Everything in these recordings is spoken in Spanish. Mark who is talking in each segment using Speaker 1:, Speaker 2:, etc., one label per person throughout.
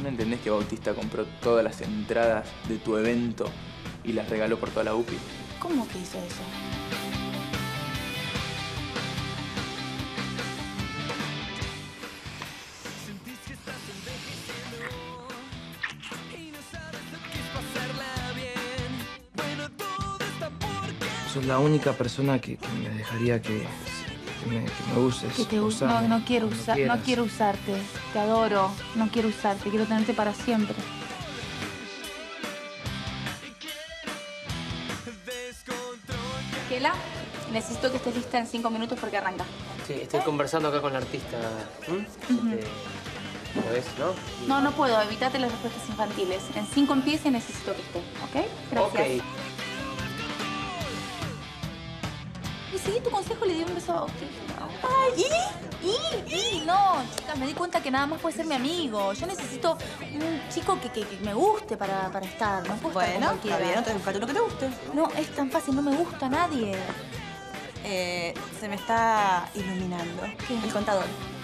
Speaker 1: ¿No entendés que Bautista compró todas las entradas de tu evento y las regaló por toda la UPI?
Speaker 2: ¿Cómo que hizo eso?
Speaker 3: Sos la única persona que me dejaría que me uses.
Speaker 2: Que te uso. No, no quiero usarte. Te adoro. No quiero usarte. Quiero tenerte para siempre. Kela, necesito que estés lista en 5 minutos porque arranca.
Speaker 4: Sí, estoy conversando acá con la artista. ¿Lo ves, no?
Speaker 2: No, no puedo. Evítate las respuestas infantiles. En 5 empieza y necesito que esté. ¿Ok? Gracias.
Speaker 4: Ok.
Speaker 2: Y seguí tu consejo y le di un beso a Bautista. Ay, no, chicas, me di cuenta que nada más puede ser mi amigo. Yo necesito un chico que me guste para estar. No puedo estar con cualquiera.
Speaker 5: Está bien, entonces buscate uno que te guste.
Speaker 2: No, es tan fácil, no me gusta a nadie.
Speaker 5: Se me está iluminando.
Speaker 2: ¿Qué?
Speaker 5: El contador.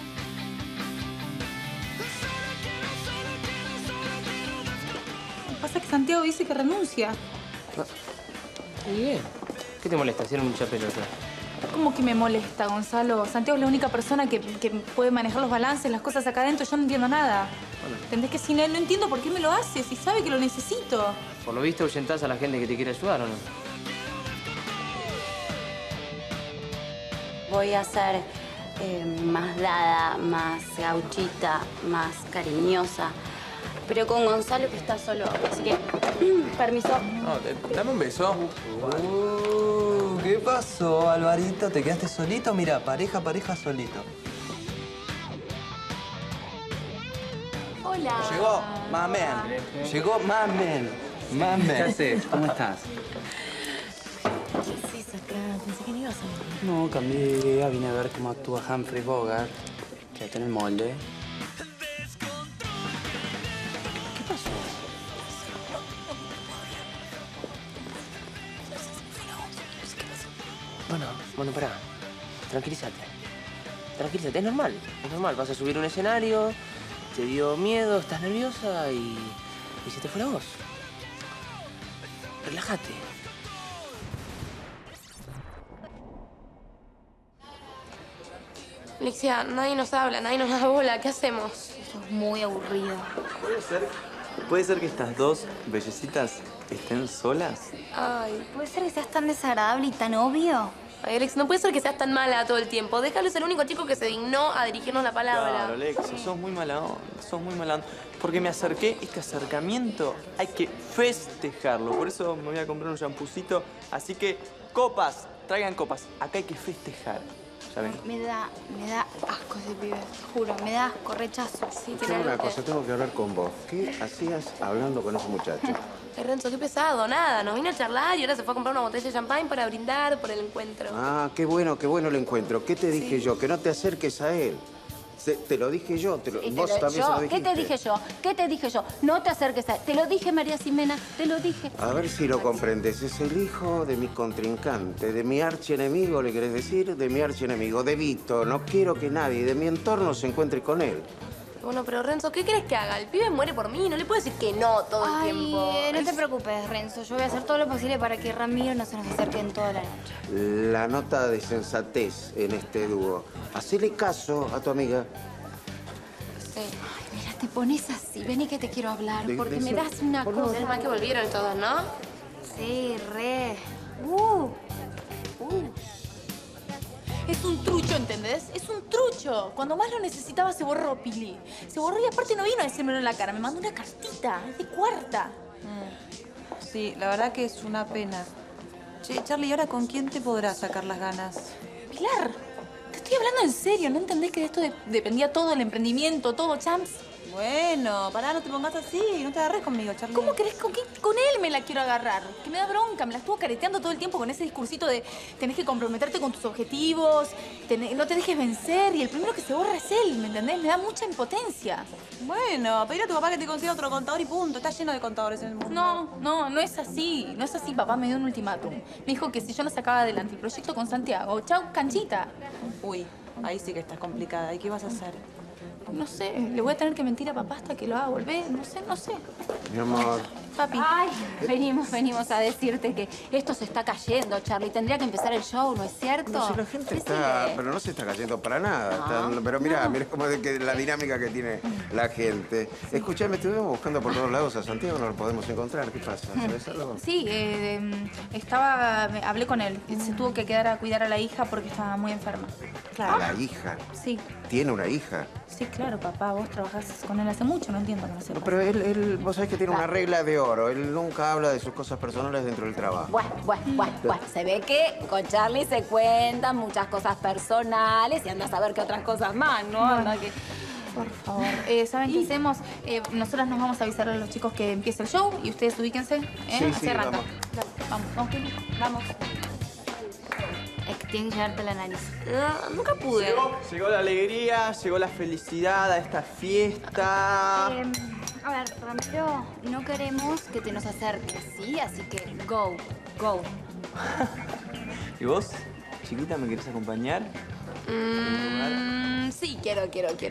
Speaker 5: Lo que pasa es que Santiago dice que renuncia.
Speaker 4: Muy bien. ¿Qué te molesta? Hicieron mucha pelota.
Speaker 2: ¿Cómo que me molesta, Gonzalo? Santiago es la única persona que puede manejar los balances, las cosas acá adentro. Yo no entiendo nada.
Speaker 4: Bueno.
Speaker 2: ¿Entendés que sin él no entiendo por qué me lo hace? Si sabe que lo necesito.
Speaker 4: Por lo visto, ahuyentás a la gente que te quiere ayudar, ¿o no?
Speaker 6: Voy a ser más dada, más gauchita, más cariñosa. Pero con Gonzalo que está solo. Así que, permiso.
Speaker 1: No, dame un beso.
Speaker 7: ¿Qué pasó, Alvarito? ¿Te quedaste solito? Mira, pareja solito.
Speaker 2: Hola.
Speaker 7: Llegó, mamen. Llegó, mamen.
Speaker 8: ¿Qué haces? ¿Cómo estás?
Speaker 6: ¿Qué haces acá? Pensé que no ibas a venir.
Speaker 8: No, cambié de idea. Vine a ver cómo actúa Humphrey Bogart. Quédate en el molde. ¿Qué pasó?
Speaker 4: Bueno, pará. Tranquilízate. Tranquilízate, es normal. Es normal. Vas a subir a un escenario, te dio miedo, estás nerviosa y se te fue la voz. Relájate.
Speaker 9: Alexia, nadie nos habla, nadie nos da bola. ¿Qué hacemos?
Speaker 2: Eso es muy aburrido.
Speaker 7: ¿Puede ser que estas dos bellecitas estén solas?
Speaker 9: Ay,
Speaker 6: ¿Puede ser que seas tan desagradable y tan obvio?
Speaker 9: ay, Alex, no puede ser que seas tan mala todo el tiempo. Déjalo ser el único chico que se dignó a dirigirnos la palabra.
Speaker 7: Claro, Alexia, sos muy mala onda, sos muy mala onda. Porque me acerqué, este acercamiento hay que festejarlo. Por eso me voy a comprar un champucito. Así que, copas, traigan copas. Acá hay que festejar. Ya ven.
Speaker 6: Me da asco ese pibe, juro, me da asco, rechazo.
Speaker 9: Sí,
Speaker 10: Escuchame una cosa, tengo que hablar con vos. ¿Qué hacías hablando con ese muchacho?
Speaker 9: Renzo, qué pesado, nada. Nos vino a charlar y ahora se fue a comprar una botella de champán para brindar por el encuentro.
Speaker 10: Ah, qué bueno el encuentro. ¿Qué te dije yo? Que no te acerques a él. Te lo dije yo. Vos también se lo dijiste.
Speaker 6: ¿Qué te dije yo? ¿Qué te dije yo? No te acerques a él. Te lo dije, María Ximena, te lo dije.
Speaker 10: A ver si lo comprendes. Es el hijo de mi contrincante, de mi archienemigo, ¿le querés decir? De mi archienemigo, de Vito. No quiero que nadie de mi entorno se encuentre con él.
Speaker 9: Bueno, pero Renzo, ¿qué crees que haga? El pibe muere por mí, no le puedo decir que no todo el tiempo.
Speaker 6: No te preocupes, Renzo. Yo voy a hacer todo lo posible para que Ramiro no se nos acerque en toda la noche.
Speaker 10: La nota de sensatez en este dúo. Hacele caso a tu amiga.
Speaker 9: Sí.
Speaker 6: Ay, mira, te pones así. Vení que te quiero hablar, porque me das una
Speaker 9: Es
Speaker 6: cosa.
Speaker 9: más que volvieron todos, ¿no?
Speaker 6: Sí, re.
Speaker 2: Es un trucho, ¿entendés? Es un trucho. Cuando más lo necesitaba se borró, Pili. Se borró y aparte no vino a decírmelo en la cara. Me mandó una cartita. Es de cuarta.
Speaker 5: Sí, la verdad que es una pena. Che, Charlie, ¿y ahora con quién te podrás sacar las ganas?
Speaker 2: Pilar, te estoy hablando en serio. ¿No entendés que de esto dependía todo el emprendimiento, todo, champs?
Speaker 5: Bueno, pará, no te pongas así. No te agarres conmigo, Charlie.
Speaker 2: ¿Cómo querés? ¿Con él me la quiero agarrar? Que me da bronca. Me la estuvo careteando todo el tiempo con ese discursito de tenés que comprometerte con tus objetivos, no te dejes vencer. Y el primero que se borra es él, ¿me entendés? Me da mucha impotencia.
Speaker 5: Bueno, pedirle a tu papá que te consiga otro contador y punto. Está lleno de contadores en el mundo.
Speaker 2: No es así. No es así. Papá me dio un ultimátum. Me dijo que si yo no sacaba adelante el proyecto con Santiago, chau, canchita.
Speaker 5: Uy, ahí sí que estás complicada. ¿Y qué vas a hacer?
Speaker 2: no sé, le voy a tener que mentir a papá hasta que lo haga volver. No sé.
Speaker 10: Mi amor.
Speaker 2: Papi.
Speaker 11: Ay, venimos a decirte que esto se está cayendo, Charlie. Tendría que empezar el show, ¿no es cierto?
Speaker 10: No, si la gente está... Pero no se está cayendo para nada. Pero mira cómo es que la dinámica que tiene la gente. Escuchame, estuvimos buscando por todos lados a Santiago, no lo podemos encontrar. ¿Qué pasa? ¿Sabes algo?
Speaker 2: Sí, hablé con él. Se tuvo que quedar a cuidar a la hija porque estaba muy enferma.
Speaker 10: ¿A la hija?
Speaker 2: Sí.
Speaker 10: ¿Tiene una hija?
Speaker 2: Sí, claro, papá. Vos trabajás con él hace mucho, no entiendo que no sepas.
Speaker 10: No, pero él, vos sabés que tiene una regla de oro. Él nunca habla de sus cosas personales dentro del trabajo.
Speaker 11: Bueno. Se ve que con Charlie se cuentan muchas cosas personales y anda a saber qué otras cosas más, ¿no? Anda que...
Speaker 2: Por favor. ¿Saben qué hacemos? Nosotras nos vamos a avisar a los chicos que empiece el show y ustedes ubíquense.
Speaker 10: Sí,
Speaker 2: Así arranca.
Speaker 10: vamos.
Speaker 2: Vamos, vamos.
Speaker 6: Es que tienes que llevarte la nariz.
Speaker 9: Nunca pude.
Speaker 7: Llegó la alegría, llegó la felicidad a esta fiesta.
Speaker 6: A ver, Ramiro, no queremos que te nos acerques, ¿sí? Así que go.
Speaker 7: ¿Y vos, chiquita, me querés acompañar?
Speaker 11: Sí, quiero.
Speaker 6: A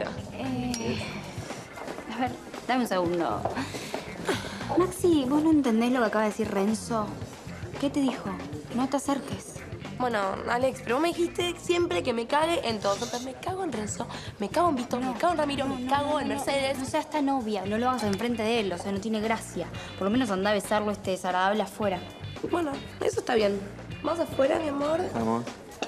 Speaker 6: ver, dame un segundo. Maxi, ¿vos no entendés lo que acaba de decir Renzo? ¿Qué te dijo? No te acerques.
Speaker 9: Bueno, Alex, pero vos me dijiste siempre que me cague en todo. Entonces, me cago en Renzo, me cago en Víctor, me cago en Ramiro, me cago en Mercedes.
Speaker 6: No seas tan obvia, no lo hagas enfrente de él, o sea, no tiene gracia. Por lo menos anda a besarlo desagradable afuera.
Speaker 9: Bueno, eso está bien. Vamos afuera, mi amor.
Speaker 7: Vamos.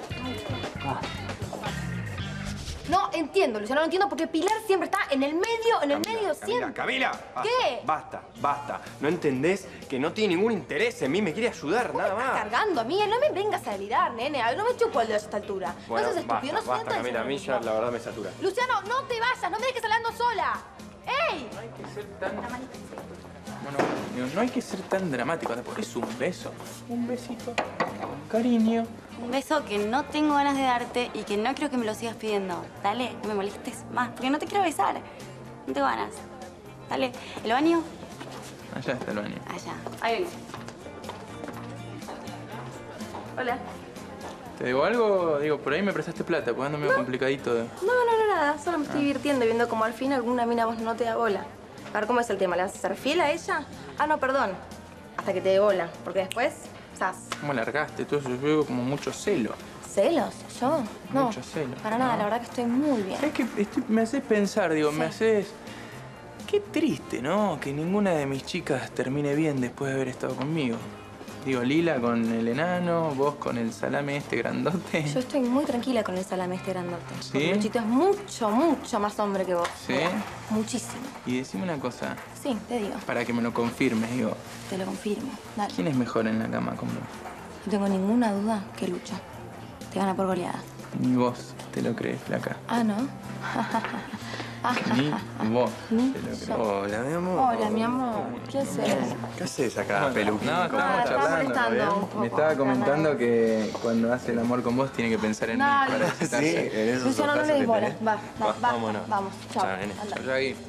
Speaker 11: No entiendo, Luciano, no entiendo porque Pilar siempre está en el medio, siempre.
Speaker 12: Camila, basta,
Speaker 11: ¿Qué?
Speaker 12: Basta. ¿No entendés que no tiene ningún interés en mí? Me quiere ayudar, nada más.
Speaker 11: Cargando a mí, no me vengas a delirar, nene. No me chupo el dedo a esta altura.
Speaker 12: Bueno,
Speaker 11: no seas estúpido,
Speaker 12: basta, Camila. A mí ya la verdad me satura.
Speaker 11: Luciano, no te vayas, no me dejes hablando sola. ¡Ey!
Speaker 1: No hay que ser tan... Bueno, no hay que ser tan dramático. Porque es un beso. Un besito. Con cariño.
Speaker 6: Un beso que no tengo ganas de darte y que no creo que me lo sigas pidiendo. Dale, no me molestes más, porque no te quiero besar. No tengo ganas. Dale, ¿el baño?
Speaker 1: Allá está el baño.
Speaker 6: Allá. Ahí viene. Hola.
Speaker 1: ¿Te digo algo? Digo, por ahí me prestaste plata, pues ando medio complicadito de...
Speaker 9: No, nada. Solo me estoy divirtiendo y viendo como al fin alguna mina vos no te da bola. A ver, ¿cómo es el tema? ¿Le vas a ser fiel a ella? Ah, no, perdón. Hasta que te dé bola. Porque después, ¡zas!
Speaker 1: ¿Cómo largaste? Todo eso, yo veo como mucho celo.
Speaker 9: ¿Celos? ¿Yo? No.
Speaker 1: Mucho celo.
Speaker 9: Para nada, la verdad que estoy muy bien.
Speaker 1: Es que me haces pensar, digo, me haces... Qué triste, ¿no? Que ninguna de mis chicas termine bien después de haber estado conmigo. Digo, Lila con el enano, vos con el salame este grandote.
Speaker 9: Yo estoy muy tranquila con el salame este grandote.
Speaker 1: ¿Sí?
Speaker 9: Porque Luchito es mucho más hombre que vos.
Speaker 1: ¿Sí?
Speaker 9: Muchísimo.
Speaker 1: Y decime una cosa,
Speaker 9: Sí, te digo.
Speaker 1: para que me lo confirmes, digo,
Speaker 9: Te lo confirmo. Dale.
Speaker 1: ¿quién es mejor en la cama con vos?
Speaker 9: No tengo ninguna duda que Lucho. Te gana por goleada.
Speaker 1: Ni vos te lo crees, flaca.
Speaker 9: Ah, ¿no?
Speaker 1: Ni vos
Speaker 9: Ni
Speaker 1: te lo crees.
Speaker 9: yo.
Speaker 12: Hola, mi amor.
Speaker 9: Hola, mi amor. ¿Qué haces?
Speaker 12: ¿Qué haces acá, peluquín?
Speaker 1: No,
Speaker 12: ¿Cómo
Speaker 1: estamos
Speaker 12: estás?
Speaker 9: estaba
Speaker 1: charlando,
Speaker 9: molestando
Speaker 1: ¿bien?
Speaker 9: un poco.
Speaker 1: Me estaba comentando que cuando hace el amor con vos tiene que pensar en mí
Speaker 9: Dale.
Speaker 1: para excitarse.
Speaker 12: Sí, en esos
Speaker 9: Luciano, no
Speaker 12: ojazos
Speaker 9: le des
Speaker 12: que
Speaker 9: bola.
Speaker 12: tenés.
Speaker 9: Va,
Speaker 12: Vámonos.
Speaker 9: Vamos, chao.
Speaker 12: Chao, nene.
Speaker 9: Anda.
Speaker 1: Yo ahí.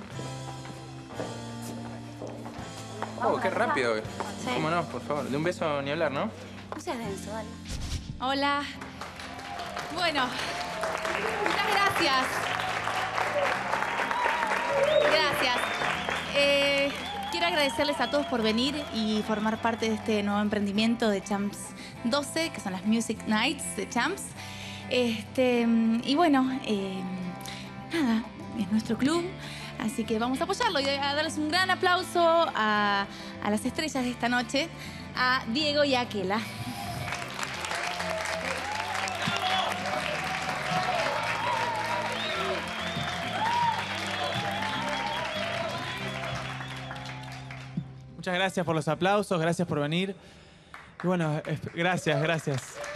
Speaker 1: Oh, qué rápido. ¿Cómo no? Por favor. De un beso ni hablar, ¿no?
Speaker 6: No seas denso, dale.
Speaker 2: Hola. Bueno, muchas gracias. Quiero agradecerles a todos por venir y formar parte de este nuevo emprendimiento de Champs 12, que son las Music Nights de Champs. Y bueno, nada, es nuestro club, así que vamos a apoyarlo y a darles un gran aplauso a las estrellas de esta noche, a Diego y a Akela.
Speaker 13: Muchas gracias por los aplausos, gracias por venir. Y bueno, gracias.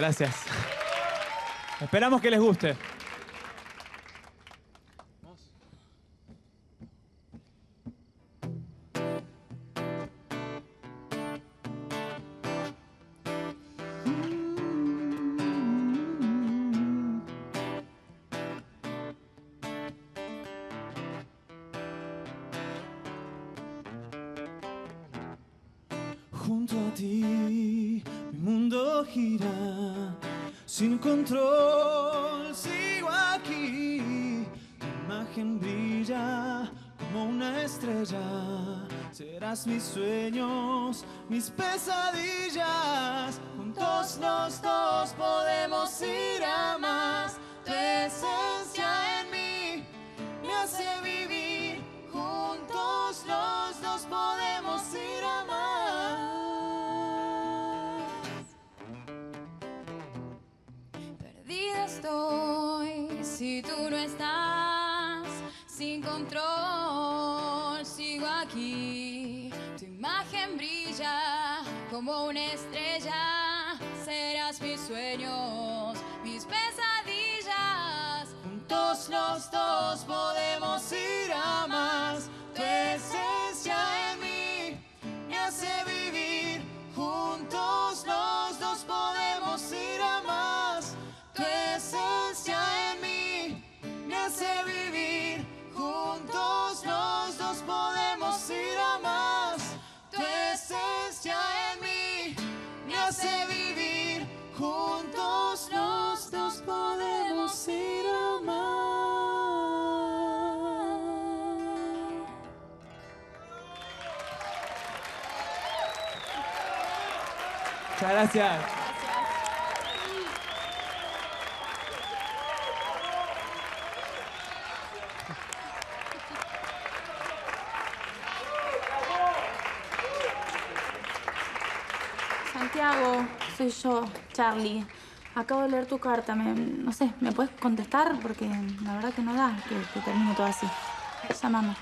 Speaker 13: Esperamos que les guste.
Speaker 14: Junto a ti, mi mundo gira, sin control, sigo aquí. Tu imagen imagen brilla como una estrella. Serás mis sueños, mis pesadillas. Juntos los dos podemos ir a más. Tu esencia en mí me hace vivir. Juntos los dos podemos ir a más.
Speaker 6: Perdida estoy si tú no estás, sin control sigo aquí. Tu imagen brilla como una estrella. Serás mis sueños, mis pesadillas.
Speaker 14: Juntos los dos podemos ir a más. Tu esencia en mí me hace vivir. Juntos los dos podemos ir a más. Tu esencia en mí me hace vivir. Juntos los dos podemos ir a más. Tu esencia en mí me hace vivir. Juntos los dos podemos ir a más.
Speaker 13: Muchas gracias.
Speaker 2: Santiago, soy yo, Charlie. Acabo de leer tu carta. No sé, ¿me puedes contestar? Porque la verdad que no da que termine todo así. Llámame.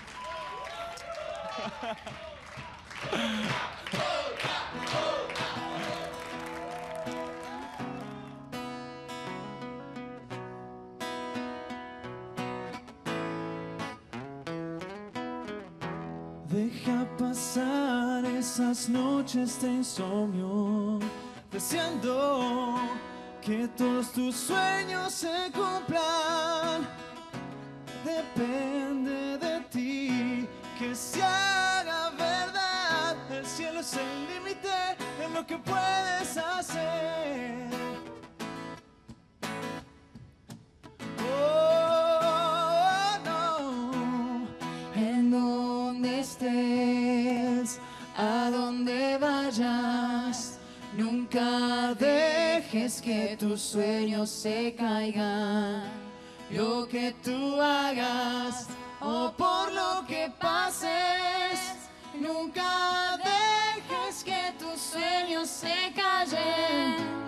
Speaker 14: Deja pasar esas noches de insomnio, deseando que todos tus sueños se cumplan. Depende de ti que se haga verdad. El cielo es el límite de lo que puedes hacer. Oh, no. En donde estés, a donde vayas, nunca dejes que tus sueños se caigan. Lo que tú hagas o por lo que pases, nunca dejes que tus sueños se callen.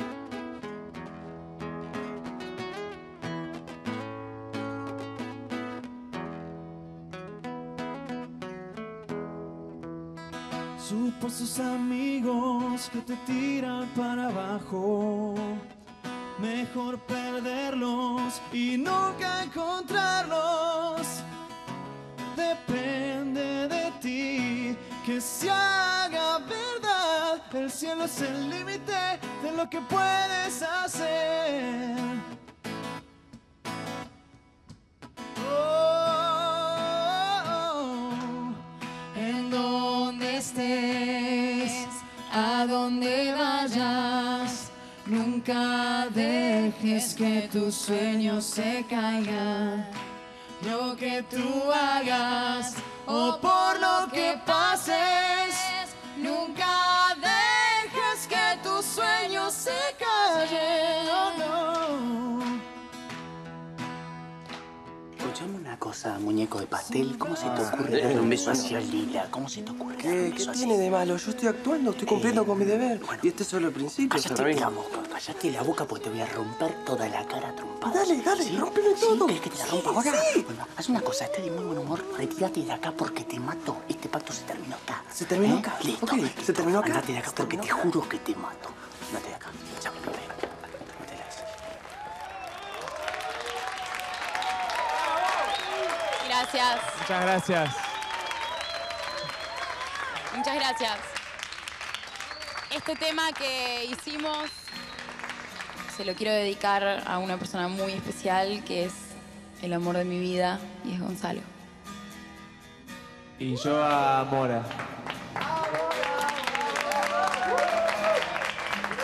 Speaker 14: Supuestos amigos que te tiran para abajo, mejor perderlos y nunca encontrarlos. Depende de ti que se haga verdad. El cielo es el límite de lo que puedes hacer. En donde estés, a donde vayas, nunca dejes que tus sueños se caigan. Lo que tú hagas o por lo que pases, nunca dejes que tus sueños se callen. Oh, no.
Speaker 8: Escuchame una cosa, muñeco de pastel. ¿Cómo se te ocurre darle un beso hacia Lila? ¿Cómo se te ocurre darle un
Speaker 4: ¿Qué
Speaker 8: beso
Speaker 4: tiene de malo? Yo estoy actuando, estoy cumpliendo con mi deber. Y este es solo el principio.
Speaker 8: Cállate la boca porque te voy a romper toda la cara a trompadas.
Speaker 4: Dale,
Speaker 8: ¿Sí?
Speaker 4: rómpeme todo.
Speaker 8: ¿Querés que te la rompa ahora?
Speaker 4: Sí.
Speaker 8: Bueno, haz una cosa, estás de muy buen humor, retírate de acá porque te mato. Este pacto se terminó acá.
Speaker 4: ¿Se terminó acá?
Speaker 8: Listo.
Speaker 4: Ok, ¿se terminó acá?
Speaker 8: Andate de acá porque te juro que te mato. Andate de acá. Chao, no te.
Speaker 6: Gracias.
Speaker 13: Muchas gracias.
Speaker 6: Muchas gracias. Este tema que hicimos se lo quiero dedicar a una persona muy especial que es el amor de mi vida y es Gonzalo.
Speaker 13: Y yo a Mora.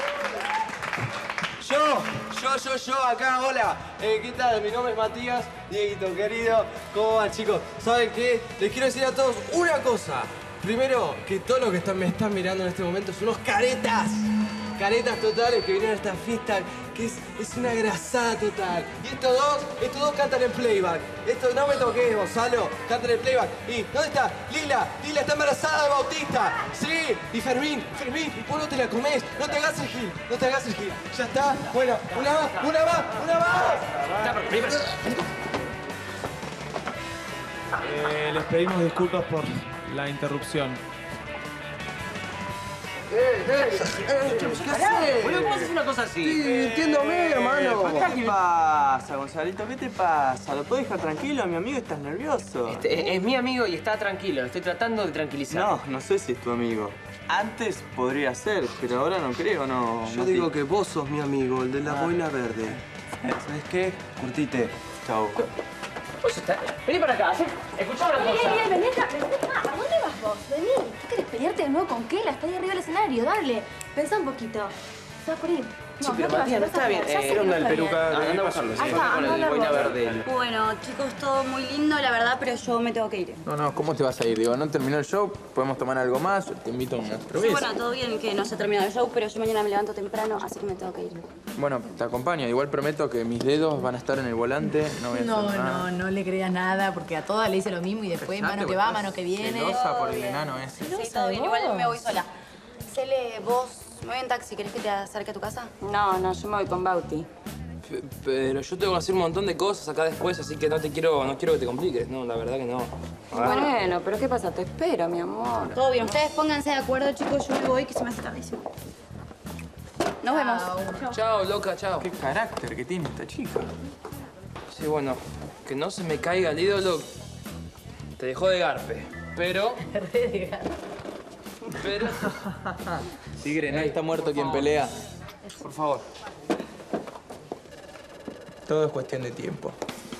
Speaker 7: Yo, acá, hola. ¿Qué tal? Mi nombre es Matías
Speaker 15: Dieguito, querido, ¿cómo van, chicos? ¿Saben qué? Les quiero decir a todos una cosa. Primero, que todos los que me están mirando en este momento son unos caretas. Caretas totales que vinieron a esta fiesta, que es una grasada total. Y estos dos cantan en playback. No me toques, Gonzalo, cantan en playback. ¿Y dónde está? Lila está embarazada de Bautista. Sí, y Fermín, vos no te la comés, no te hagas el gil, ¿Ya está? Bueno, una más.
Speaker 13: Les pedimos disculpas por la interrupción.
Speaker 15: ¿Qué haces?
Speaker 4: Boludo, ¿cómo haces una cosa así?
Speaker 15: Sí, entiéndome, hermano.
Speaker 7: ¿Qué pasa, Gonzalito? ¿Qué te pasa? ¿Lo podés dejar tranquilo? Mi amigo, estás nervioso.
Speaker 4: Es mi amigo y está tranquilo. Lo estoy tratando de tranquilizar.
Speaker 7: No sé si es tu amigo. Antes podría ser, pero ahora no creo, no.
Speaker 15: Yo digo que vos sos mi amigo, el de la boina verde. ¿Sabes qué? Curtite.
Speaker 7: Chau.
Speaker 4: Vení para acá, escuchá una cosa.
Speaker 9: Vení acá. ¿A dónde vas vos? Vení. ¿Qué querés pelearte de nuevo con Kela? Está ahí arriba del escenario, dale. Pensá un poquito. ¿Estás por ir?
Speaker 4: Sí, pero Matías, no está bien.
Speaker 9: ¿Qué onda el
Speaker 12: peluca?
Speaker 4: Anda a bajarlo, sí.
Speaker 9: está,
Speaker 4: Con el boina verde.
Speaker 16: Bueno, chicos, todo muy lindo, la verdad, pero yo me tengo que ir.
Speaker 1: No, ¿cómo te vas a ir? Digo, no terminó el show, podemos tomar algo más, te invito a una
Speaker 16: Sí,
Speaker 1: cerveza.
Speaker 16: bueno, todo bien que no se ha terminado el show, pero yo mañana me levanto temprano, así que me tengo que ir.
Speaker 1: Bueno, te acompaño. Igual prometo que mis dedos van a estar en el volante. No voy a hacer nada.
Speaker 17: No le creas nada, porque a todas le dice lo mismo y después mano que va, mano que viene.
Speaker 1: Celosa por el enano ese.
Speaker 16: Sí, todo bien, igual me voy sola. Cele, vos, me voy en taxi, ¿querés que te acerque a tu casa? No, yo me voy con Bauti.
Speaker 3: Pero yo tengo que hacer un montón de cosas acá después, así que no quiero que te compliques, no, la verdad que no.
Speaker 11: Bueno, pero ¿qué pasa? Te espero, mi amor.
Speaker 16: Todo bien, ustedes pónganse de acuerdo, chicos, yo me voy, que se me hace tardísimo. Nos vemos.
Speaker 3: Chao, loca, chao.
Speaker 1: Qué carácter que tiene esta chica.
Speaker 3: Sí, bueno, que no se me caiga el ídolo. Te dejó de garpe, pero... Pero...
Speaker 1: Tigre, no está muerto quien pelea.
Speaker 3: Por favor.
Speaker 1: Todo es cuestión de tiempo.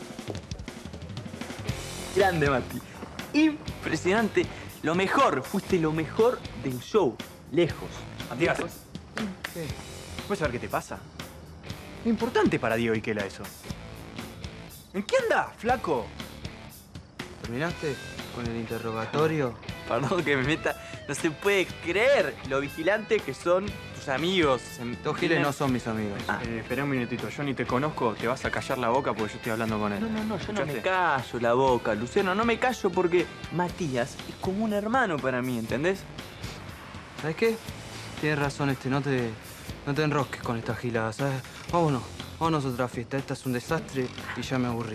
Speaker 7: Grande, Mati. Impresionante. Lo mejor. Fuiste lo mejor del show. Lejos.
Speaker 12: Matías. ¿Qué? ¿Puedes saber qué te pasa? Es importante para Diego y Kela eso. ¿En qué anda, flaco?
Speaker 3: ¿Terminaste con el interrogatorio?
Speaker 7: Perdón que me meta. No se puede creer lo vigilantes que son tus amigos.
Speaker 3: Dos giles no son mis amigos.
Speaker 12: Espera un minutito. Yo ni te conozco. Te vas a callar la boca porque yo estoy hablando con él.
Speaker 7: No, yo no me callo la boca, Luciano. No me callo porque Matías es como un hermano para mí, ¿entendés?
Speaker 3: ¿Sabes qué? Tienes razón, no te enrosques con esta gilada, ¿sabes? Vámonos a otra fiesta. Esta es un desastre y ya me aburrí.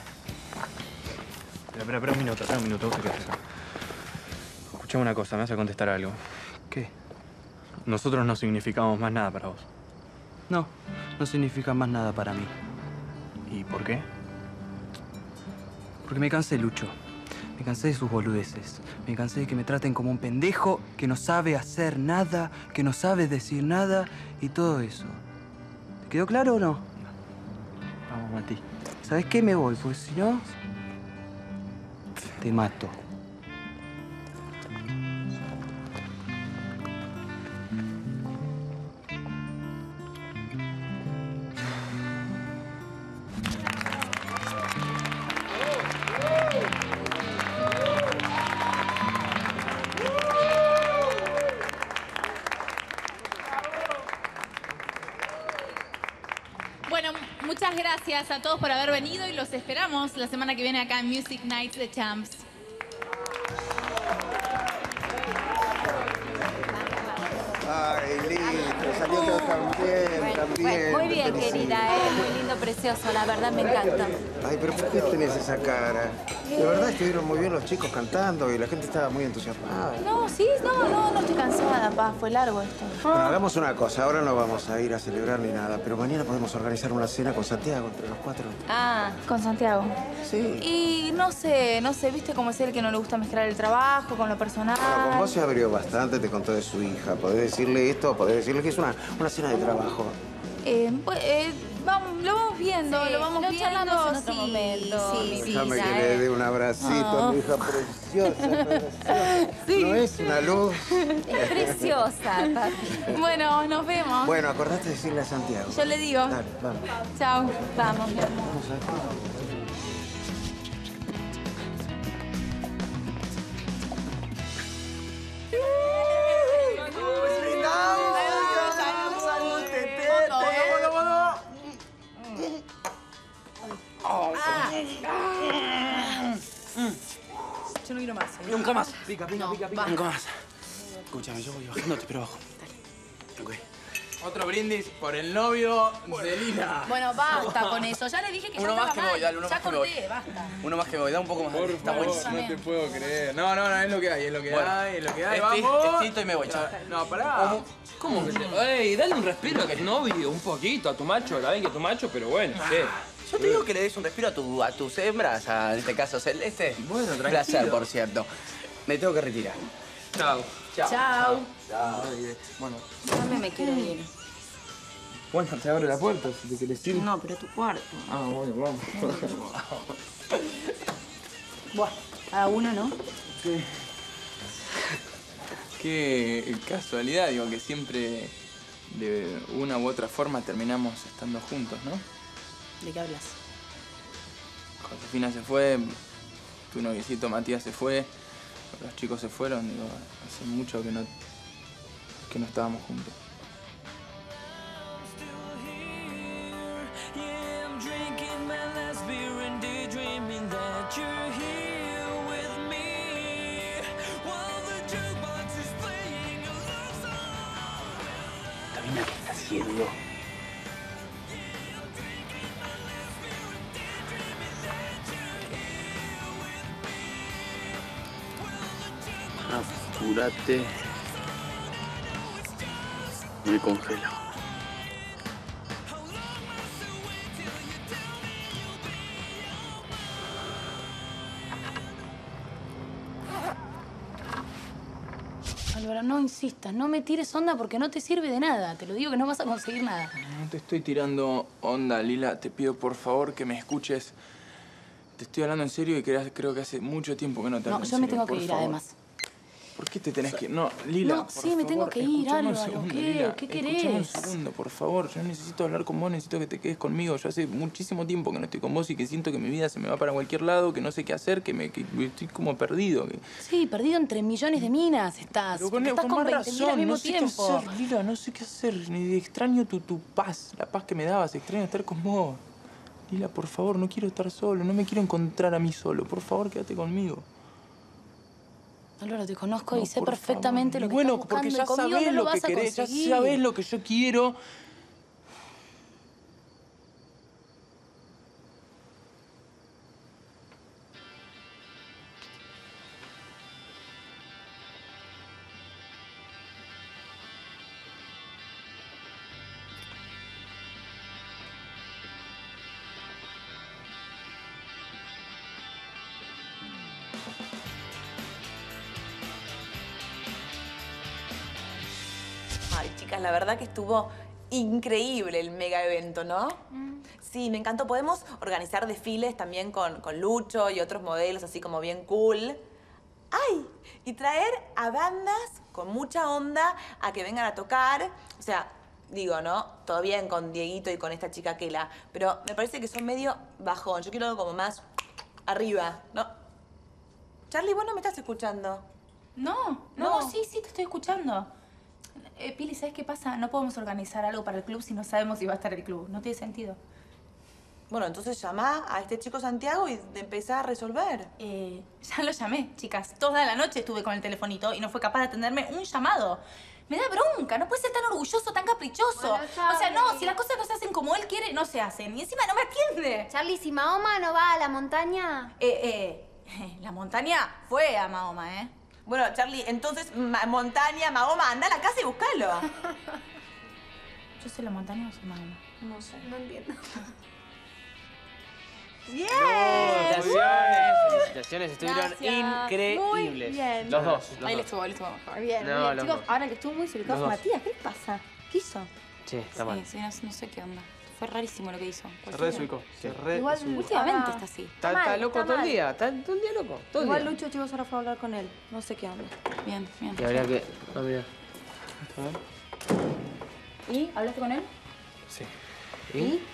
Speaker 12: Espera un minuto, vos te quedás acá. Escuchame una cosa, me vas a contestar algo.
Speaker 3: ¿Qué?
Speaker 12: Nosotros no significamos más nada para vos.
Speaker 3: No significa más nada para mí.
Speaker 12: ¿Y por qué?
Speaker 3: Porque me cansé, Lucho. Me cansé de sus boludeces. Me cansé de que me traten como un pendejo que no sabe hacer nada, que no sabe decir nada y todo eso. ¿Te quedó claro o no?
Speaker 12: Vamos, Mati.
Speaker 3: ¿Sabes qué? Me voy, porque si no... te mato.
Speaker 6: Bueno, muchas gracias a todos por haber venido y los esperamos la semana que viene acá en Music Nights de Champs.
Speaker 10: Ay, lindo, salió todo también.
Speaker 11: Muy bien, querida, muy lindo, precioso, la verdad me encanta.
Speaker 10: Ay, pero ¿por qué tenés esa cara? De verdad estuvieron muy bien los chicos cantando y la gente estaba muy entusiasmada.
Speaker 2: No, sí, no estoy cansada, pa. Fue largo esto.
Speaker 10: Bueno, hagamos una cosa. Ahora no vamos a ir a celebrar ni nada, pero mañana podemos organizar una cena con Santiago entre los cuatro.
Speaker 2: Ah, con Santiago.
Speaker 10: Sí.
Speaker 2: Y no sé, viste cómo es él que no le gusta mezclar el trabajo con lo personal.
Speaker 10: Bueno, con vos se abrió bastante, te contó de su hija. Podés decirle esto, podés decirle que es una cena de trabajo.
Speaker 2: Lo vamos viendo, lo vamos viendo.
Speaker 11: charlamos en otro momento.
Speaker 2: Sí,
Speaker 10: Déjame que le dé un abracito a mi hija preciosa.
Speaker 2: Sí.
Speaker 10: ¿No es una luz?
Speaker 11: Es preciosa, papi.
Speaker 2: Bueno, nos vemos.
Speaker 10: Bueno, acordate de decirle a Santiago.
Speaker 2: Yo le digo.
Speaker 10: Dale, vamos.
Speaker 2: Chao. Vamos, mi amor.
Speaker 10: Vamos a ver.
Speaker 8: Nunca más.
Speaker 3: Pica.
Speaker 8: Nunca más. Escúchame, yo voy bajando, te espero abajo. Ok.
Speaker 1: Otro brindis por el novio de Lila.
Speaker 2: Bueno, basta con eso. Ya le dije que
Speaker 8: Uno
Speaker 2: ya
Speaker 8: más
Speaker 2: estaba
Speaker 8: que me voy,
Speaker 2: mal.
Speaker 8: dale, uno
Speaker 2: ya
Speaker 8: más que me voy.
Speaker 2: corté, basta.
Speaker 8: Uno más que me voy, da un poco más.
Speaker 1: Por
Speaker 8: Está
Speaker 1: favor,
Speaker 8: buenísimo.
Speaker 1: no te puedo creer. No, es lo que hay, es lo que
Speaker 8: Bueno,
Speaker 1: hay, es lo que hay.
Speaker 8: esti-
Speaker 1: ¡Vamos!
Speaker 8: estito y me voy, chao.
Speaker 1: No, pará.
Speaker 18: ¿Cómo que se...? Ey, dale un respiro a que es novio, un poquito a tu macho. La ven que es tu macho, pero bueno, sí.
Speaker 8: Yo te digo que le des un respiro a tus hembras, en este caso Celeste.
Speaker 18: Bueno, tranquilo.
Speaker 8: Placer, por cierto. Me tengo que retirar.
Speaker 18: Chao.
Speaker 2: Chao.
Speaker 8: Bueno.
Speaker 16: Dame, me quiero ir.
Speaker 1: Bueno, te abro la puerta si te quieres ir.
Speaker 16: No, pero tu cuarto.
Speaker 1: Ah, bueno, vamos.
Speaker 16: Buah, cada uno, ¿no?
Speaker 1: Sí. Qué casualidad, digo, que siempre de una u otra forma terminamos estando juntos, ¿no?
Speaker 16: ¿De qué hablas?
Speaker 1: Josefina se fue, tu noviecito Matías se fue, los chicos se fueron, digo, hace mucho que no estábamos juntos.
Speaker 8: Sabina, ¿qué está haciendo? Apúrate. Me congela.
Speaker 2: Álvaro, no insistas, no me tires onda porque no te sirve de nada. Te lo digo que no vas a conseguir nada.
Speaker 1: No te estoy tirando onda, Lila. Te pido por favor que me escuches. Te estoy hablando en serio y creo que hace mucho tiempo que no te hablo
Speaker 2: No,
Speaker 1: en
Speaker 2: yo me
Speaker 1: serio,
Speaker 2: tengo que
Speaker 1: por
Speaker 2: ir,
Speaker 1: favor.
Speaker 2: además.
Speaker 1: ¿Por qué te tenés que ir? No, Lila,
Speaker 2: No,
Speaker 1: por
Speaker 2: sí, me tengo
Speaker 1: favor,
Speaker 2: que ir,
Speaker 1: escuchame un
Speaker 2: Álvaro.
Speaker 1: segundo,
Speaker 2: ¿Qué?
Speaker 1: Lila.
Speaker 2: ¿Qué
Speaker 1: Escuchame
Speaker 2: querés?
Speaker 1: un segundo, por favor. Yo necesito hablar con vos, necesito que te quedes conmigo. Yo hace muchísimo tiempo que no estoy con vos y que siento que mi vida se me va para cualquier lado, que no sé qué hacer, que estoy como perdido.
Speaker 2: Sí, perdido entre millones de minas estás.
Speaker 1: Pero
Speaker 2: porque estás con
Speaker 1: más
Speaker 2: 20.000 al
Speaker 1: razón,
Speaker 2: mismo
Speaker 1: no sé
Speaker 2: tiempo.
Speaker 1: qué hacer, Lila, no sé qué hacer. Extraño tu paz, la paz que me dabas, extraño estar con vos. Lila, por favor, no quiero estar solo, no me quiero encontrar a mí solo. Por favor, quédate conmigo.
Speaker 2: Álvaro, te conozco y
Speaker 1: No,
Speaker 2: sé
Speaker 1: por
Speaker 2: perfectamente
Speaker 1: favor.
Speaker 2: lo que
Speaker 1: Bueno,
Speaker 2: estás buscando
Speaker 1: porque ya
Speaker 2: y conmigo
Speaker 1: sabés
Speaker 2: no lo
Speaker 1: lo que
Speaker 2: vas a
Speaker 1: querés, ya
Speaker 2: conseguir.
Speaker 1: sabés lo que yo quiero.
Speaker 19: Ay, chicas, la verdad que estuvo increíble el mega evento, ¿no? Sí, me encantó. Podemos organizar desfiles también con Lucho y otros modelos así como bien cool. ¡Ay! Y traer a bandas con mucha onda a que vengan a tocar. O sea, digo, ¿no? Todo bien con Dieguito y con esta chica Kela, pero me parece que son medio bajón. Yo quiero algo como más arriba, ¿no? Charlie, ¿vos no me estás escuchando?
Speaker 2: No, sí, te estoy escuchando. Pili, ¿sabes qué pasa? No podemos organizar algo para el club si no sabemos si va a estar el club. No tiene sentido.
Speaker 19: Bueno, entonces llamá a este chico Santiago y empezá a resolver.
Speaker 2: Ya lo llamé, chicas. Toda la noche estuve con el telefonito y no fue capaz de atenderme un llamado. Me da bronca, no puede ser tan orgulloso, tan caprichoso.
Speaker 9: Bueno,
Speaker 2: o sea, no,
Speaker 9: Charlie.
Speaker 2: si las cosas no se hacen como él quiere, no se hacen. Y encima no me atiende.
Speaker 9: Charlie, si Mahoma no va a la montaña...
Speaker 2: La montaña fue a Mahoma, ¿eh?
Speaker 19: Bueno, Charlie, entonces, montaña, Mahoma, anda a la casa y búscalo.
Speaker 2: ¿Yo soy la montaña o soy Mahoma?
Speaker 9: No sé, no entiendo.
Speaker 4: ¡Bien!
Speaker 11: Felicitaciones, estuvieron
Speaker 9: Gracias.
Speaker 11: increíbles.
Speaker 9: Muy bien.
Speaker 11: Los dos.
Speaker 2: Ahí le estuvo mejor.
Speaker 9: Bien,
Speaker 11: No,
Speaker 9: bien.
Speaker 11: los
Speaker 9: Chicos,
Speaker 11: dos.
Speaker 9: ahora que estuvo muy silicado
Speaker 11: Los
Speaker 9: fue
Speaker 11: dos.
Speaker 9: Matías, ¿qué le pasa? ¿Qué hizo?
Speaker 11: Sí, está mal.
Speaker 2: Sí, no sé qué onda. Fue rarísimo lo que hizo.
Speaker 12: Se re desubicó. Se re
Speaker 9: Igual,
Speaker 12: desubicó.
Speaker 2: Últimamente
Speaker 9: ahora-
Speaker 2: está así.
Speaker 11: Está
Speaker 9: mal,
Speaker 11: loco
Speaker 9: está
Speaker 11: todo el
Speaker 9: mal.
Speaker 11: día. Está todo el día loco. Todo el
Speaker 9: Igual
Speaker 11: día.
Speaker 9: Lucho, chicos, ahora fue a hablar con él. No sé qué onda.
Speaker 2: Bien.
Speaker 11: Y habría que... Ah, mira.
Speaker 2: ¿Y? ¿Hablaste con él?
Speaker 12: Sí.
Speaker 11: ¿Y?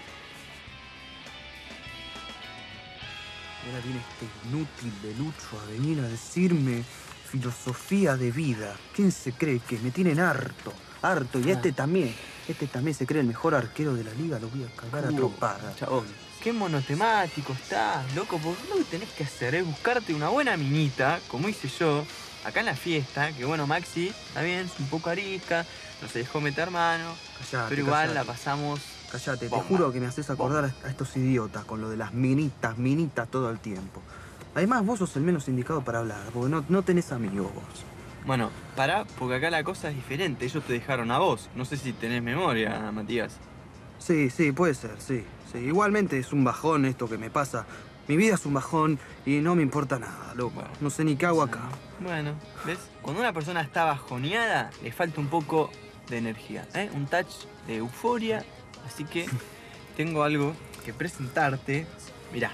Speaker 3: Ahora viene este inútil de Lucho a venir a decirme filosofía de vida. ¿Quién se cree que me tienen harto? harto. Y este también se cree el mejor arquero de la liga. Lo voy a cagar a trompadas.
Speaker 12: Chabón, qué monotemático estás, loco. Porque lo que tenés que hacer es buscarte una buena minita, como hice yo, acá en la fiesta. Que bueno, Maxi, está bien, es un poco arisca, no se dejó meter mano.
Speaker 3: Callate,
Speaker 12: pero igual
Speaker 3: callate.
Speaker 12: la pasamos.
Speaker 3: Cállate,
Speaker 12: bomba.
Speaker 3: te juro que me haces acordar a estos idiotas con lo de las minitas todo el tiempo. Además, vos sos el menos indicado para hablar, porque no tenés amigos vos.
Speaker 12: Bueno, pará, porque acá la cosa es diferente. Ellos te dejaron a vos. No sé si tenés memoria, Matías.
Speaker 3: Sí, puede ser, sí. Igualmente es un bajón esto que me pasa. Mi vida es un bajón y no me importa nada, loco. No sé ni qué hago acá.
Speaker 12: Bueno, ¿ves? Cuando una persona está bajoneada, le falta un poco de energía, ¿eh? Un touch de euforia. Así que tengo algo que presentarte. Mirá.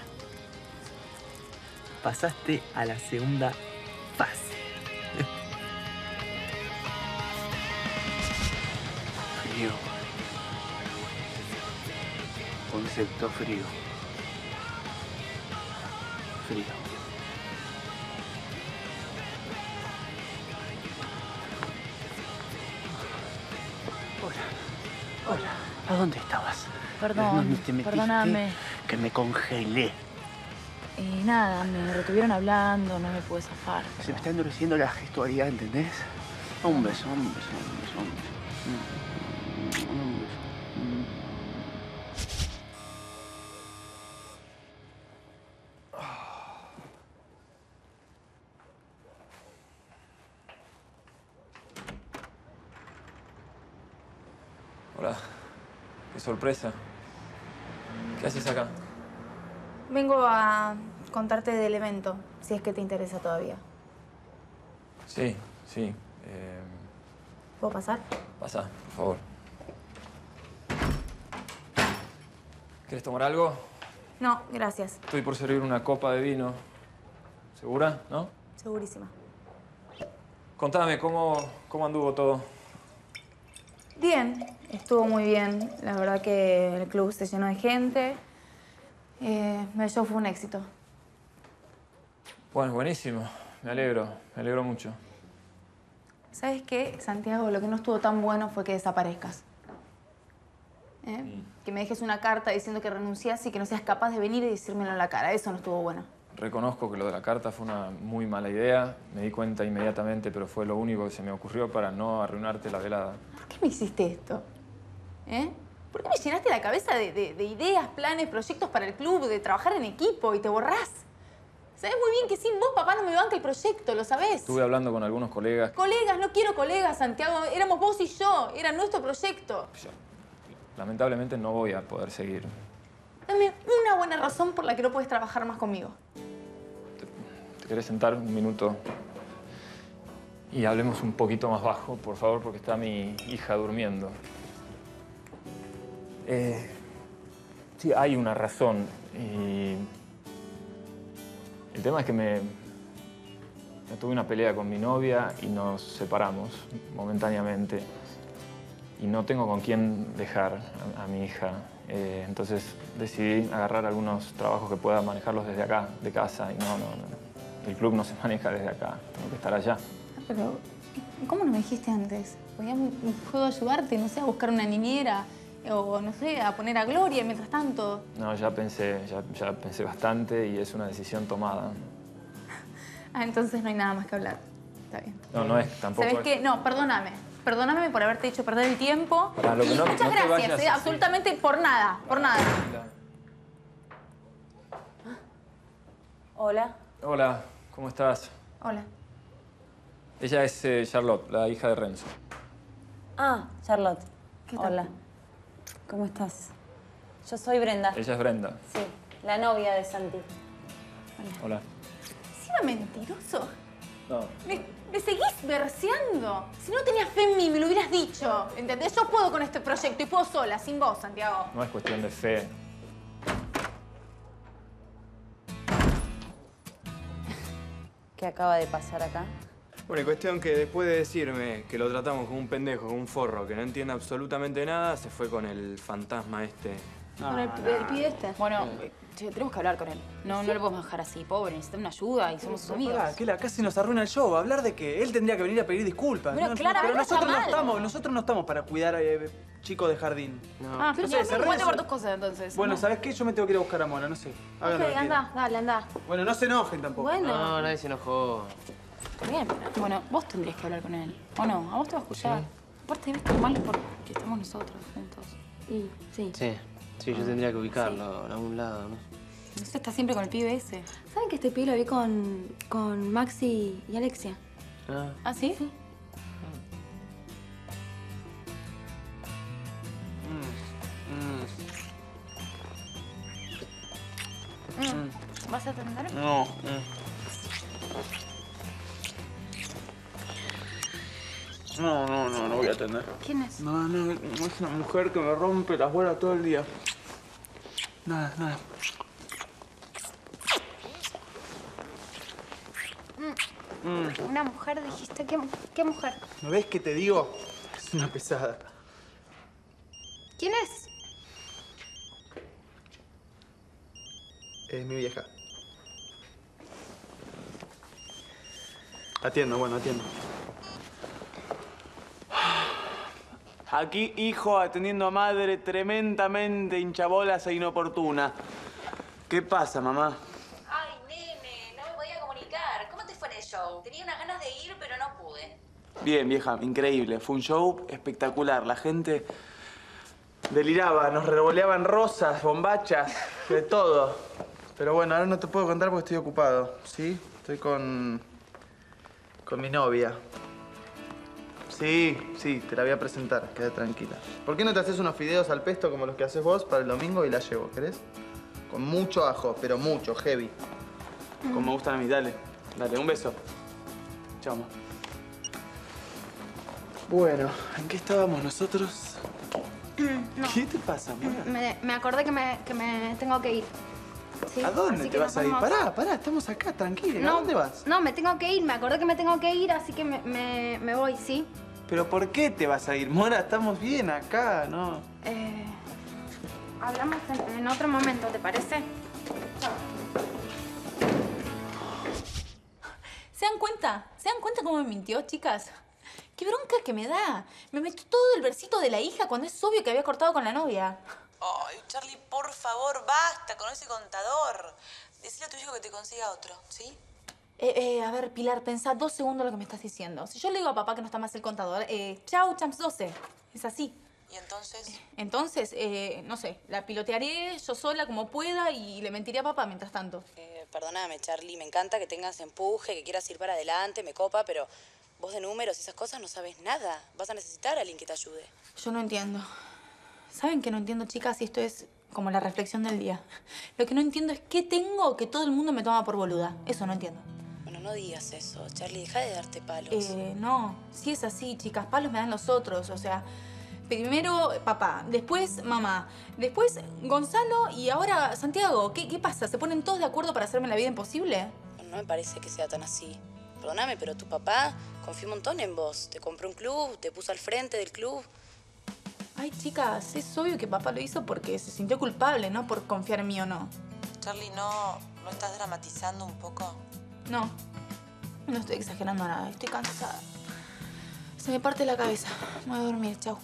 Speaker 12: Pasaste a la segunda fase.
Speaker 8: Frío. Concepto frío. Frío. Hola. ¿A dónde estabas?
Speaker 2: Perdón,
Speaker 8: ¿Te metiste?
Speaker 2: perdóname.
Speaker 8: Que me congelé.
Speaker 2: Y nada, me retuvieron hablando, no me pude zafar.
Speaker 8: Se me está endureciendo la gestualidad, ¿entendés? Un beso, un beso, un beso, un beso. Un beso.
Speaker 18: Hola. Qué sorpresa. ¿Qué haces acá?
Speaker 2: Vengo a contarte del evento, si es que te interesa todavía.
Speaker 18: Sí.
Speaker 2: ¿Puedo pasar?
Speaker 18: Pasa, por favor. ¿Quieres tomar algo?
Speaker 2: No, gracias.
Speaker 18: Estoy por servir una copa de vino. ¿Segura? ¿No?
Speaker 2: Segurísima.
Speaker 18: Contame, ¿cómo anduvo todo?
Speaker 2: Bien, estuvo muy bien. La verdad que el club se llenó de gente. El show fue un éxito.
Speaker 18: Bueno, buenísimo. Me alegro mucho.
Speaker 2: ¿Sabes qué, Santiago? Lo que no estuvo tan bueno fue que desaparezcas. Que me dejes una carta diciendo que renuncias y que no seas capaz de venir y decírmelo en la cara. Eso no estuvo bueno.
Speaker 18: Reconozco que lo de la carta fue una muy mala idea. Me di cuenta inmediatamente, pero fue lo único que se me ocurrió para no arruinarte la velada.
Speaker 2: ¿Por qué me hiciste esto? ¿Por qué me llenaste la cabeza de ideas, planes, proyectos para el club, de trabajar en equipo y te borrás? Sabés muy bien que sin vos, papá, no me banca el proyecto, ¿lo sabés?
Speaker 18: Estuve hablando con algunos colegas.
Speaker 2: Colegas, no quiero colegas, Santiago. Éramos vos y yo. Era nuestro proyecto.
Speaker 18: Lamentablemente no voy a poder seguir.
Speaker 2: Dame una buena razón por la que no puedes trabajar más conmigo.
Speaker 18: ¿Te querés sentar un minuto? Y hablemos un poquito más bajo, por favor, porque está mi hija durmiendo. Sí, hay una razón. Y el tema es que me tuve una pelea con mi novia y nos separamos momentáneamente. Y no tengo con quién dejar a mi hija. Entonces decidí agarrar algunos trabajos que pueda manejarlos desde acá, de casa. Y no. El club no se maneja desde acá. Tengo que estar allá.
Speaker 2: Pero, ¿cómo no me dijiste antes? Puedo ayudarte, no sé, a buscar una niñera o, no sé, a poner a Gloria mientras tanto.
Speaker 18: No, ya pensé bastante y es una decisión tomada.
Speaker 2: Entonces no hay nada más que hablar. Está bien.
Speaker 18: No es tampoco.
Speaker 2: ¿Sabes qué? No, perdóname. Perdóname por haberte hecho perder el tiempo.
Speaker 18: Pará, lo que no,
Speaker 2: muchas
Speaker 18: no te
Speaker 2: gracias,
Speaker 18: vayas así.
Speaker 2: absolutamente por nada, por nada.
Speaker 19: Hola.
Speaker 18: Hola, ¿cómo estás?
Speaker 2: Hola.
Speaker 18: Ella es Charlotte, la hija de Renzo.
Speaker 16: Ah, Charlotte.
Speaker 2: ¿Qué tal?
Speaker 16: Hola. ¿Cómo estás? Yo soy Brenda.
Speaker 18: Ella es Brenda.
Speaker 16: Sí, la novia de Santi.
Speaker 18: Hola.
Speaker 2: ¿Encima mentiroso?
Speaker 18: No.
Speaker 2: Me seguís verseando. Si no tenías fe en mí, me lo hubieras dicho. ¿Entendés? Yo puedo con este proyecto y puedo sola, sin vos, Santiago.
Speaker 18: No es cuestión de fe.
Speaker 16: ¿Qué acaba de pasar acá?
Speaker 1: Bueno, y cuestión que después de decirme que lo tratamos como un pendejo, como un forro, que no entiende absolutamente nada, se fue con el fantasma este
Speaker 2: Con el pibe este.
Speaker 6: Bueno, che, tenemos que hablar con él. No lo podemos dejar así, pobre. Necesita una ayuda y somos sus amigos.
Speaker 3: Pará, que casi nos arruina el show. ¿Hablar de qué? Él tendría que venir a pedir disculpas.
Speaker 6: Pero claramente
Speaker 3: nosotros
Speaker 6: está mal.
Speaker 3: nosotros no estamos para cuidar chicos de jardín.
Speaker 6: Ah, pero
Speaker 3: no sé, se
Speaker 6: cuente por tus cosas entonces.
Speaker 3: Bueno,
Speaker 6: ¿no?
Speaker 3: ¿sabes qué? Yo me tengo que ir a buscar a Mona, no sé. Hagan lo que quieran.
Speaker 9: Anda, dale, anda.
Speaker 3: Bueno, no se enojen tampoco.
Speaker 9: Bueno.
Speaker 4: No, nadie se enojó.
Speaker 6: Está bien, pero bueno, vos tendrías que hablar con él. ¿O no? A vos te va a escuchar. Aparte debe estar mal porque estamos nosotros juntos.
Speaker 9: Sí.
Speaker 4: Sí, yo tendría que ubicarlo en algún lado, ¿no?
Speaker 6: No sé, está siempre con el pibe ese.
Speaker 9: ¿Saben que este pibe lo vi con Maxi y Alexia?
Speaker 6: ¿Ah, sí?
Speaker 9: Sí.
Speaker 6: ¿Vas a atender?
Speaker 1: No. No voy a atender.
Speaker 6: ¿Quién es?
Speaker 1: No, es una mujer que me rompe las bolas todo el día. Nada.
Speaker 9: Una mujer, dijiste. ¿Qué mujer?
Speaker 3: ¿No ves que te digo? Es una pesada.
Speaker 9: ¿Quién es?
Speaker 3: Es mi vieja. Atiendo.
Speaker 1: Aquí, hijo, atendiendo a madre tremendamente hinchabolas e inoportuna. ¿Qué pasa, mamá?
Speaker 16: Ay, nene, no me podía comunicar. ¿Cómo te fue en el show? Tenía unas ganas de ir, pero no pude.
Speaker 1: Bien, vieja, increíble. Fue un show espectacular. La gente deliraba, nos revoleaban rosas, bombachas, de todo. Pero bueno, ahora no te puedo contar porque estoy ocupado, ¿sí? Estoy con mi novia. Sí, te la voy a presentar, queda tranquila. ¿Por qué no te haces unos fideos al pesto como los que haces vos para el domingo y la llevo, querés? Con mucho ajo, pero mucho, heavy. Como me gustan a mí, dale, un beso. Chao, mamá. Bueno, ¿en qué estábamos nosotros?
Speaker 9: No.
Speaker 1: ¿Qué te pasa, Mora?
Speaker 9: Me acordé que me tengo que ir. ¿Sí?
Speaker 1: ¿A dónde
Speaker 9: Así
Speaker 1: te
Speaker 9: que
Speaker 1: vas
Speaker 9: nos
Speaker 1: a ir?
Speaker 9: vamos.
Speaker 1: Pará, estamos acá, tranquila. ¿A dónde vas?
Speaker 9: No, me tengo que ir. Me acordé que me tengo que ir, así que me voy, ¿sí?
Speaker 1: ¿Pero por qué te vas a ir, Mora? Estamos bien acá, ¿no?
Speaker 9: Hablamos en otro momento, ¿te parece?
Speaker 2: ¿Se dan cuenta? ¿Se dan cuenta cómo me mintió, chicas? ¡Qué bronca que me da! Me metió todo el versito de la hija cuando es obvio que había cortado con la novia.
Speaker 19: Ay, Charlie, por favor, basta con ese contador. Decile a tu hijo que te consiga otro, ¿sí?
Speaker 2: A ver, Pilar, pensá 2 segundos lo que me estás diciendo. Si yo le digo a papá que no está más el contador, chau, champs 12. Es así.
Speaker 19: ¿Y entonces?
Speaker 2: Entonces, no sé, la pilotearé yo sola como pueda y le mentiré a papá mientras tanto.
Speaker 16: Perdóname, Charlie, me encanta que tengas empuje, que quieras ir para adelante, me copa, pero vos de números y esas cosas no sabes nada. Vas a necesitar a alguien que te ayude.
Speaker 2: Yo no entiendo. ¿Saben que no entiendo, chicas? Y esto es como la reflexión del día. Lo que no entiendo es qué tengo que todo el mundo me toma por boluda. Eso no entiendo.
Speaker 16: Bueno, no digas eso, Charlie, deja de darte palos.
Speaker 2: No, si es así, chicas, palos me dan los otros. O sea, primero papá, después mamá, después Gonzalo y ahora Santiago. ¿Qué pasa? ¿Se ponen todos de acuerdo para hacerme la vida imposible?
Speaker 16: No me parece que sea tan así. Perdóname, pero tu papá confió un montón en vos. Te compró un club, te puso al frente del club.
Speaker 2: Ay, chicas, es obvio que papá lo hizo porque se sintió culpable, no por confiar en mí o no.
Speaker 19: Charlie, ¿no estás dramatizando un poco?
Speaker 2: No estoy exagerando nada, estoy cansada. Se me parte la cabeza. Me voy a dormir, chau.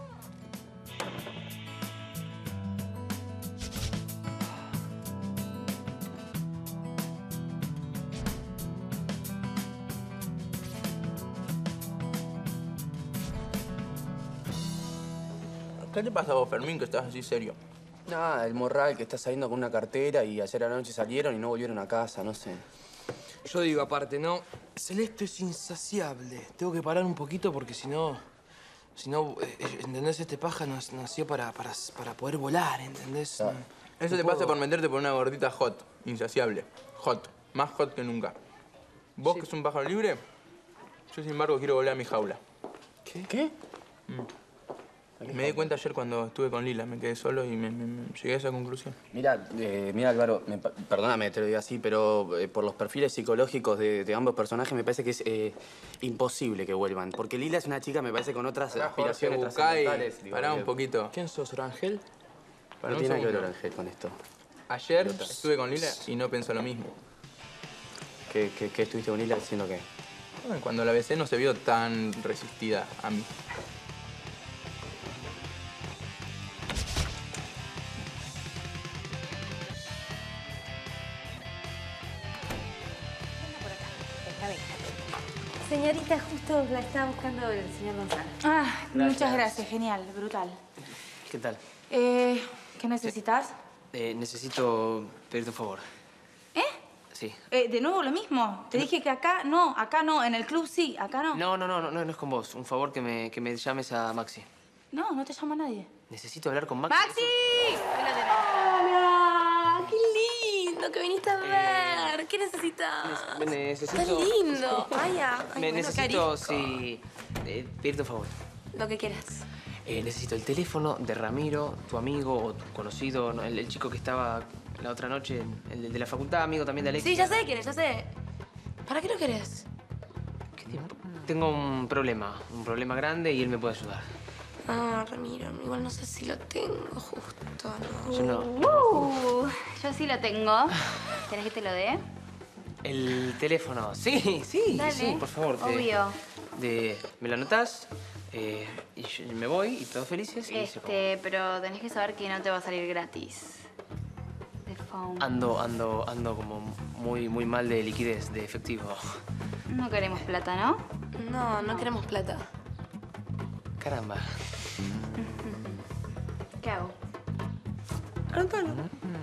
Speaker 1: ¿Qué te pasa a vos, Fermín, que estás así serio?
Speaker 8: Nada, el morral que está saliendo con una cartera y ayer a la noche salieron y no volvieron a casa, no sé.
Speaker 15: Yo digo aparte, ¿no? Celeste es insaciable. Tengo que parar un poquito porque si no, ¿entendés? Este paja nació para poder volar, ¿entendés?
Speaker 1: Claro. Eso te pasa por meterte por una gordita hot, insaciable. Hot, más hot que nunca. Vos, que es un pájaro libre, yo sin embargo quiero volver a mi jaula.
Speaker 15: ¿Qué?
Speaker 1: Me di cuenta ayer cuando estuve con Lila, me quedé solo y me llegué a esa conclusión.
Speaker 8: Mira, Álvaro, perdóname, te lo digo así, pero por los perfiles psicológicos de ambos personajes me parece que es imposible que vuelvan. Porque Lila es una chica, me parece, con otras aspiraciones trascendentales.
Speaker 1: Pará un poquito.
Speaker 15: ¿Quién sos, Rangel?
Speaker 8: No tiene nada que ver, Ángel, con esto.
Speaker 1: Ayer estuve con Lila y no pensó lo mismo.
Speaker 8: ¿Qué estuviste con Lila diciendo qué?
Speaker 1: Bueno, cuando la besé no se vio tan resistida a mí.
Speaker 9: Señorita, justo la estaba buscando el señor Gonzalo.
Speaker 2: Ah, muchas gracias. Genial, brutal.
Speaker 4: ¿Qué tal?
Speaker 2: ¿Qué necesitas?
Speaker 4: Necesito pedirte un favor. Sí.
Speaker 2: De nuevo lo mismo. Te dije que acá no. En el club sí, acá no.
Speaker 4: No es con vos. Un favor que me llames a Maxi.
Speaker 2: No te llama nadie.
Speaker 4: Necesito hablar con Maxi.
Speaker 2: ¡Maxi! Ahí la tenés.
Speaker 9: ¡Hola! ¡Qué lindo que viniste a ver! ¿Qué necesitas?
Speaker 4: Necesito...
Speaker 9: ¡Qué lindo!
Speaker 4: necesito, sí, pedirte un favor.
Speaker 9: Lo que quieras.
Speaker 4: Necesito el teléfono de Ramiro, tu amigo o tu conocido, ¿no? el chico que estaba la otra noche, el de la facultad, amigo también de Alexia.
Speaker 9: Sí, ya sé quién es, ya sé. ¿Para qué lo querés?
Speaker 4: Tengo un problema grande y él me puede ayudar.
Speaker 9: Ah, Ramiro, igual no sé si lo tengo justo, ¿no?
Speaker 4: Yo no.
Speaker 2: Yo sí lo tengo. ¿Querés que te lo dé?
Speaker 4: El teléfono. Sí,
Speaker 2: Dale.
Speaker 4: por favor.
Speaker 2: Obvio.
Speaker 4: ¿Me lo anotás? Y yo me voy y todos felices y se acabó.
Speaker 2: Pero tenés que saber que no te va a salir gratis. De phone.
Speaker 4: Ando como muy mal de liquidez, de efectivo.
Speaker 2: No queremos plata, ¿no?
Speaker 9: No queremos plata.
Speaker 4: Caramba.
Speaker 2: ¿Qué hago?
Speaker 9: Anótalo.